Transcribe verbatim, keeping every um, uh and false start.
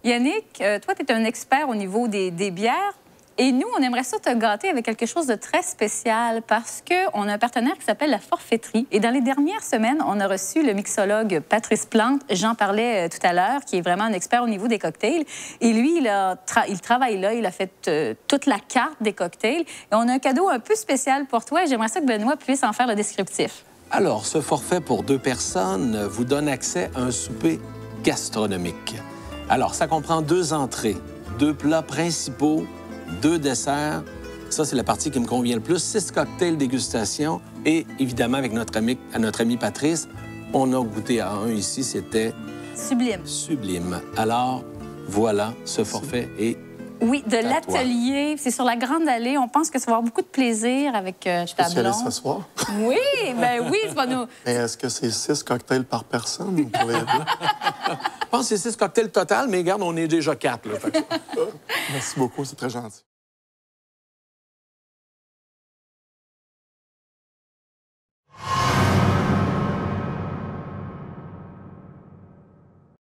Yannick, euh, toi, tu es un expert au niveau des, des bières. Et nous, on aimerait ça te gâter avec quelque chose de très spécial parce qu'on a un partenaire qui s'appelle La Forfaiterie. Et dans les dernières semaines, on a reçu le mixologue Patrice Plante, j'en parlais euh, tout à l'heure, qui est vraiment un expert au niveau des cocktails. Et lui, il, a tra il travaille là, il a fait euh, toute la carte des cocktails. Et on a un cadeau un peu spécial pour toi et j'aimerais ça que Benoît puisse en faire le descriptif. Alors, ce forfait pour deux personnes vous donne accès à un souper gastronomique. Alors, ça comprend deux entrées, deux plats principaux, deux desserts. Ça, c'est la partie qui me convient le plus. Six cocktails dégustation. Et évidemment, avec notre ami, à notre ami Patrice, on a goûté à un ici. C'était... Sublime. Sublime. Alors, voilà, ce forfait est... Oui, de l'atelier. C'est sur la Grande Allée. On pense que ça va avoir beaucoup de plaisir avec euh, ta blonde. aller s'asseoir? Oui, ben oui, c'est pas nous. Mais est-ce que c'est six cocktails par personne pour les deux? Je pense que c'est six cocktails total, mais regarde, on est déjà quatre. Là, fait que... Merci beaucoup, c'est très gentil.